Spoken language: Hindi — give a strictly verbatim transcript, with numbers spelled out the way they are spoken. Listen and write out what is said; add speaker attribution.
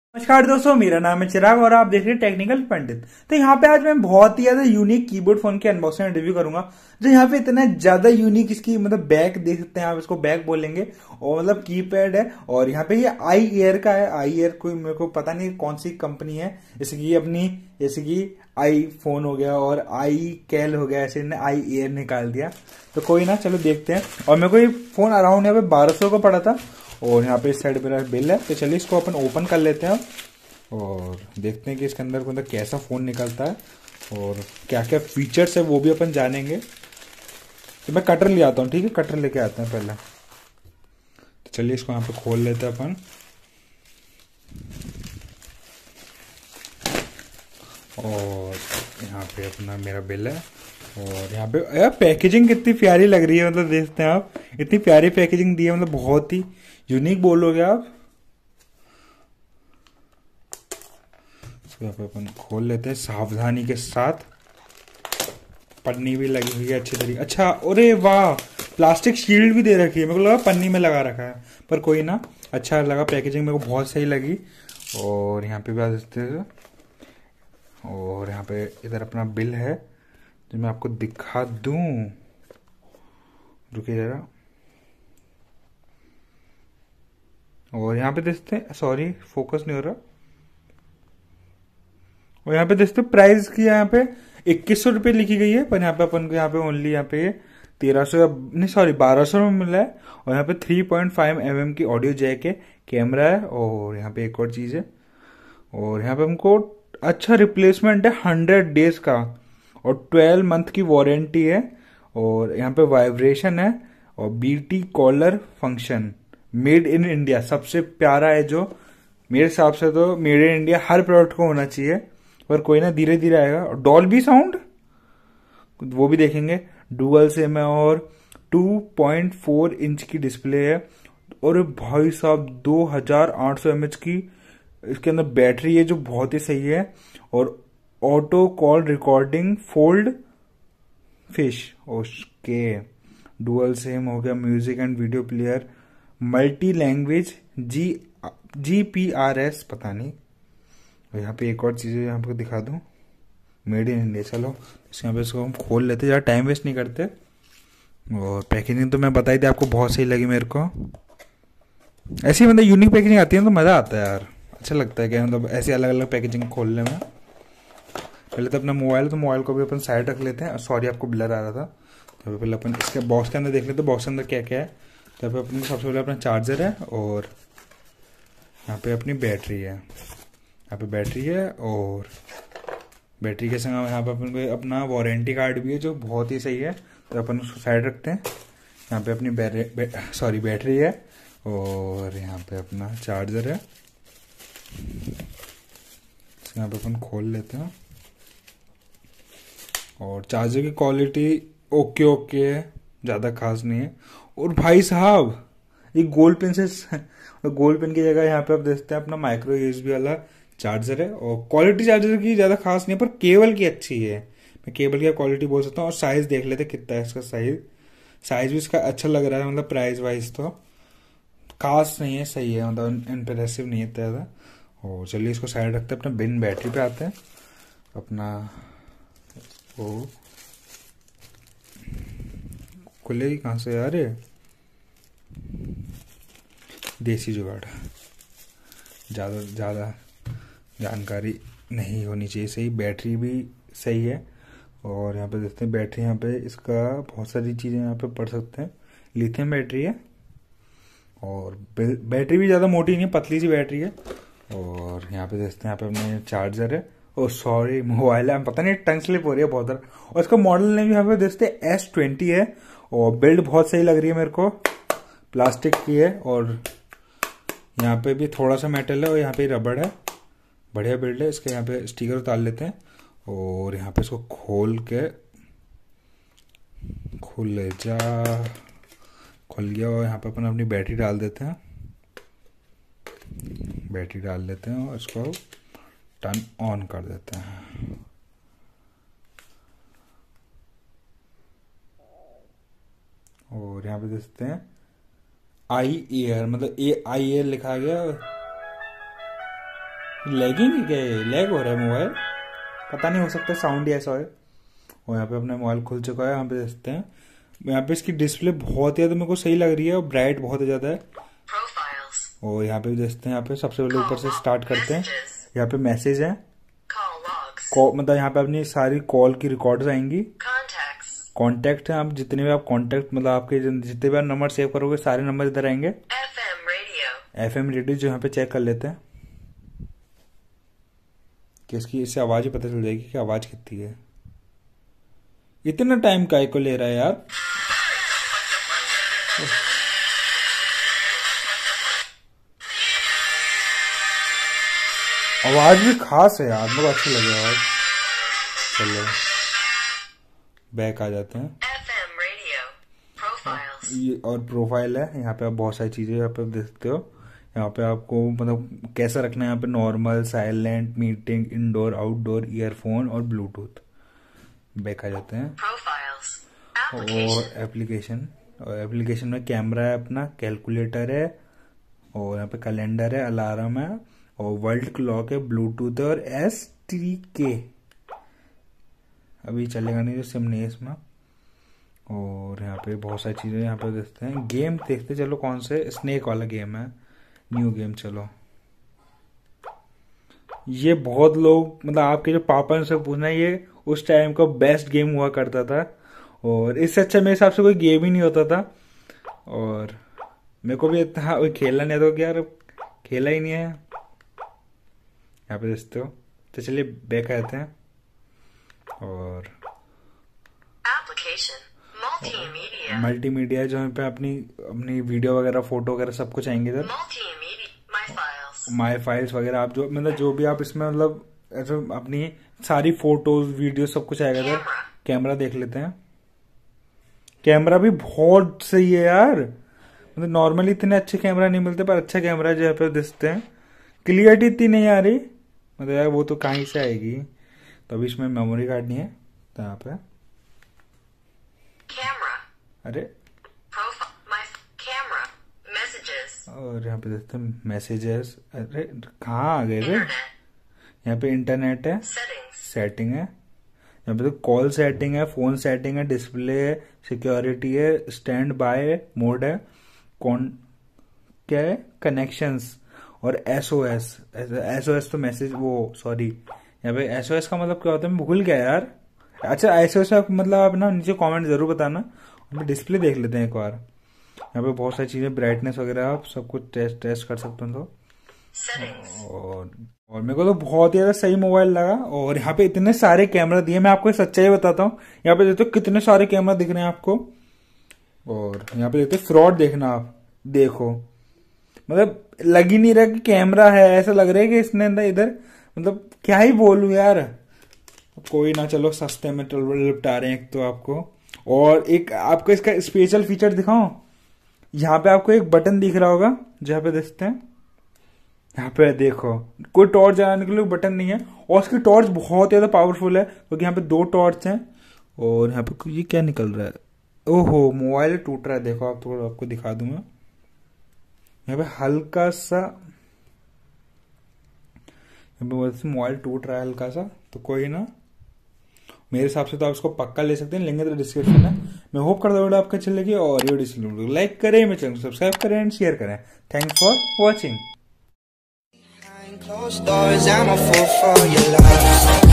Speaker 1: नमस्कार दोस्तों, मेरा नाम है चिराग और आप देख रहे हैं टेक्निकल पंडित। तो यहाँ पे आज मैं बहुत ही ज्यादा यूनिक कीबोर्ड फोन की अनबॉक्सिंग एंड रिव्यू करूंगा। जो यहाँ पे इतना ज्यादा यूनिक इसकी मतलब बैक देख सकते हैं आप, इसको बैक बोलेंगे और मतलब कीपैड है। और यहाँ पे ये आई एयर का है। आई एयर कोई मेरे को पता नहीं कौन सी कंपनी है। जैसे कि अपनी जैसे कि आई फोन हो गया और आई कैल हो गया, ऐसे इन्हें आई एयर निकाल दिया। तो कोई ना, चलो देखते हैं। और मेरे को ये फोन अराउंड यहाँ पे बारह सौ का पड़ा था और यहाँ पे इस साइड मेरा बिल है। तो चलिए इसको अपन ओपन कर लेते हैं और देखते हैं कि इसके अंदर मतलब कैसा फ़ोन निकलता है और क्या क्या फीचर्स है वो भी अपन जानेंगे। तो मैं कटर ले आता हूँ, ठीक है, कटर लेके आते हैं पहले। तो चलिए इसको यहाँ पे खोल लेते हैं अपन। और यहाँ पे अपना मेरा बिल है और यहाँ पे यार पैकेजिंग कितनी प्यारी लग रही है। मतलब देखते हैं आप, इतनी प्यारी पैकेजिंग दी है, मतलब बहुत ही यूनिक बोलोगे आप। इसको यहाँ पे अपन खोल लेते हैं सावधानी के साथ। पन्नी भी लगी हुई है अच्छी तरीके। अच्छा, अरे वाह, प्लास्टिक शील्ड भी दे रखी है। मेरे को लगा पन्नी में लगा रखा है, पर कोई ना, अच्छा लगा। पैकेजिंग मेरे को बहुत सही लगी। और यहाँ पे भी आ सकते हैं। और यहाँ पे इधर अपना बिल है जो मैं आपको दिखा दूं। रुकिए जरा। और यहाँ पे देखते हैं, सॉरी फोकस नहीं हो रहा। और यहाँ पे देखते प्राइस की यहाँ पे इक्कीस सौ रुपये लिखी गई है, पर यहाँ पे अपन को यहाँ पे ओनली यहाँ पे तेरह सौ नहीं सॉरी बारह सौ में मिला है। और यहाँ पे three point five M M की ऑडियो जैक है, कैमरा है। और यहाँ पे एक और चीज़ है। और यहाँ पे हमको अच्छा रिप्लेसमेंट है हंड्रेड डेज का और ट्वेल्व मंथ की वारंटी है। और यहाँ पे वाइब्रेशन है और BT caller function. Made in India सबसे प्यारा है जो मेरे हिसाब से। तो मेड इन इंडिया हर प्रोडक्ट को होना चाहिए, पर कोई ना, धीरे धीरे आएगा। और डॉल्बी साउंड वो भी देखेंगे। डुअल सिम है और टू पॉइंट फोर इंच की डिस्प्ले है। और भाई साहब दो हजार आठ सौ एम एच की इसके अंदर बैटरी है जो बहुत ही सही है। और auto call recording fold fish okay. Dual sim हो गया, music and video player, multi language, G G P R S पता नहीं। और यहाँ पे एक और चीज़ यहाँ पे दिखा दूँ, मेड इन इंडिया। चलो इस यहाँ पे इसको हम खोल लेते, ज़्यादा टाइम वेस्ट नहीं करते। और पैकेजिंग तो मैं बताई थी आपको, बहुत सही लगी मेरे को। ऐसी मतलब यूनिक पैकेजिंग आती है तो मज़ा आता है यार, अच्छा लगता है कि मतलब ऐसी अलग अलग पैकेजिंग खोलने में। पहले तो अपना मोबाइल तो मोबाइल को भी अपन साइड रख लेते हैं। सॉरी आपको ब्लर आ रहा था। तो पहले अपन इसके बॉक्स के अंदर देख लेते हैं बॉक्स के अंदर क्या क्या है। तो यहाँ पे अपनी सबसे पहले अपना चार्जर है और यहाँ पे अपनी बैटरी है। यहाँ पे बैटरी है और बैटरी के संग यहाँ पे अपन को अपना वारंटी कार्ड भी है जो बहुत ही सही है। तो अपन उसको साइड रखते हैं। यहाँ पे अपनी बै, सॉरी बैटरी है और यहाँ पे अपना चार्जर है। यहाँ पे अपन खोल लेते हैं। और चार्जर की क्वालिटी ओके ओके है, ज़्यादा खास नहीं है। और भाई साहब एक गोल्ड पेन से गोल्ड पेन की जगह यहाँ पे आप देखते हैं अपना माइक्रो यूएसबी वाला चार्जर है। और क्वालिटी चार्जर की ज़्यादा खास नहीं है, पर केबल की अच्छी है। मैं केबल की क्वालिटी बोल सकता हूँ। और साइज़ देख लेते कितना है इसका साइज। साइज़ भी इसका अच्छा लग रहा है, मतलब प्राइस वाइज तो खास नहीं है, सही है, मतलब इम्प्रेसिव नहीं है ज़्यादा। और चलिए इसको साइड रखते हैं, अपना बिन बैटरी पे आते हैं। अपना वो खुलेगी कहाँ से यार, देसी जुगाड़, ज़्यादा ज़्यादा जानकारी नहीं होनी चाहिए। सही, बैटरी भी सही है। और यहाँ पे देखते हैं बैटरी, यहाँ पे इसका बहुत सारी चीज़ें यहाँ पे पढ़ सकते हैं। लिथियम बैटरी है और बैटरी भी ज़्यादा मोटी नहीं है, पतली सी बैटरी है। और यहाँ पे देखते हैं यहाँ पे अपने चार्जर है। ओ सॉरी मोबाइल है, पता नहीं टंग स्लिप हो रही है बहुत ज़्यादा। और इसका मॉडल नेम यहाँ पे देखते हैं एस ट्वेंटी है। और बिल्ड बहुत सही लग रही है मेरे को, प्लास्टिक की है। और यहाँ पे भी थोड़ा सा मेटल है और यहाँ पे रबड़ है। बढ़िया बिल्ड है। इसके यहाँ पे स्टिकर उतार लेते हैं और यहाँ पे इसको खोल के खोल ले जा खुल गया। और यहाँ पे अपन अपनी बैटरी डाल देते हैं। बैटरी डाल लेते हैं और इसको टर्न ऑन कर देते हैं। और यहाँ पे देखते हैं आई एयर, मतलब ए आई एयर लिखा गया। लैगिंग क्या है, लैग हो रहा है मोबाइल, पता नहीं, हो सकता है साउंड ही ऐसा है। और यहाँ पे अपना मोबाइल खुल चुका है, यहाँ पे देखते हैं। यहाँ पे इसकी डिस्प्ले बहुत ही ज़्यादा मेरे को सही लग रही है और ब्राइट बहुत ज़्यादा है। और यहाँ पे भी देखते हैं, यहाँ पे सबसे पहले ऊपर से स्टार्ट करते हैं। यहाँ पे मैसेज है, मतलब यहाँ पे अपनी सारी कॉल की रिकॉर्ड्स आएंगी। कॉन्टैक्ट है, आप जितने भी आप कॉन्टैक्ट मतलब आपके जितने भी आप नंबर सेव करोगे सारे नंबर इधर आएंगे। एफ एम रेडियो जो यहाँ पे चेक कर लेते हैं कि इसकी इससे आवाज ही पता चल जाएगी कि आवाज कितनी है। इतना टाइम काय को ले रहा है यार। आवाज भी खास है यार, मुझे अच्छी लगी आवाज। चलो बैक आ जाते हैं। ये और प्रोफाइल है, यहाँ पे आप बहुत सारी चीजें यहाँ पे देख सकते हो। यहाँ पे आपको मतलब कैसा रखना है, यहाँ पे normal, silent, meeting, indoor, outdoor, earphone और ब्लूटूथ। बैक आ जाते हैं। और एप्लीकेशन, और एप्लीकेशन में कैमरा है अपना, कैलकुलेटर है, और यहाँ पे कैलेंडर है, अलार्म है, और वर्ल्ड क्लॉक है, ब्लूटूथ है, और एस टी के अभी चलेगा नहीं, जो सिम नहीं है इसमें। और यहाँ पे बहुत सारी चीजें यहाँ पे देखते हैं। गेम देखते चलो कौन से, स्नेक वाला गेम है, न्यू गेम। चलो ये बहुत लोग मतलब आपके जो पापा से पूछना, ये उस टाइम का बेस्ट गेम हुआ करता था और इससे अच्छा मेरे हिसाब से कोई गेम ही नहीं होता था। और मेरे को भी इतना खेलना नहीं था कि यार खेला ही नहीं है। यहाँ पे देखते हो। तो चलिए बैक आते हैं। और मल्टीमीडिया जो है पे अपनी अपनी वीडियो वगैरह, फोटो वगैरह सब कुछ आएंगे इधर। माई फाइल्स वगैरह, आप जो मतलब जो भी आप इसमें मतलब ऐसे अपनी सारी फोटोज वीडियो सब कुछ आएगा इधर। कैमरा देख लेते हैं। कैमरा भी बहुत सही है यार, मतलब नॉर्मली इतने अच्छे कैमरा नहीं मिलते, पर अच्छा कैमरा जो यहाँ पे देखते हैं। क्लियरिटी इतनी नहीं आ रही, मतलब यार वो तो कहीं से आएगी। तो अभी इसमें मेमोरी कार्ड नहीं है, तो यहाँ पे अरे और यहाँ पे देखते हैं मैसेजेस। अरे कहाँ आ गए रे? यहाँ पे इंटरनेट है, सेटिंग है, यहाँ पे तो कॉल सेटिंग है, फोन सेटिंग है, डिस्प्ले है, सिक्योरिटी है, स्टैंड बाय मोड है, कौन क्या है, कनेक्शंस, और एसओएस। एसओएस तो मैसेज वो सॉरी यहाँ पे एसओएस का मतलब क्या होता है मैं भूल गया यार। अच्छा एसओएस का मतलब आप ना नीचे कमेंट जरूर बताना। हम डिस्प्ले देख लेते हैं एक बार। यहाँ पे बहुत सारी चीजें, ब्राइटनेस वगैरह आप सब कुछ टेस्ट टेस्ट कर सकते हो। तो और और मेरे को तो बहुत ही ज्यादा सही मोबाइल लगा। और यहाँ पे इतने सारे कैमरा दिए, मैं आपको सच्चाई बताता हूँ। यहाँ पे देखते हो कितने सारे कैमरा दिख रहे हैं आपको। और यहाँ पे देखते फ्रॉड देखना आप, देखो मतलब लग ही नहीं रहा कि कैमरा है, ऐसा लग रहा है कि इसने अंदर इधर मतलब क्या ही बोलूं यार। कोई ना, चलो सस्ते में निपटा रहे हैं एक तो आपको। और एक आपको इसका स्पेशल फीचर दिखाऊं, यहाँ पे आपको एक बटन दिख रहा होगा जहाँ पे देखते हैं, यहाँ पे देखो कोई टॉर्च जलाने के लिए बटन नहीं है। और उसकी टॉर्च बहुत ज्यादा पावरफुल है, क्योंकि यहाँ पे दो टॉर्च हैं। और यहाँ पे ये क्या निकल रहा है, ओहो मोबाइल टूट रहा है। देखो आप थोड़ा आपको दिखा दूंगा, यहाँ पे हल्का सा मोबाइल टूट रहा है हल्का सा। तो कोई ना, मेरे हिसाब से तो आप इसको पक्का ले सकते हैं, लेंगे तो डिस्क्रिप्शन है। मैं होप करता हूँ वीडियो आपको अच्छी लगी, और ये वीडियो लाइक करें, मेरे चैनल को सब्सक्राइब करें एंड शेयर करें। Thanks for watching.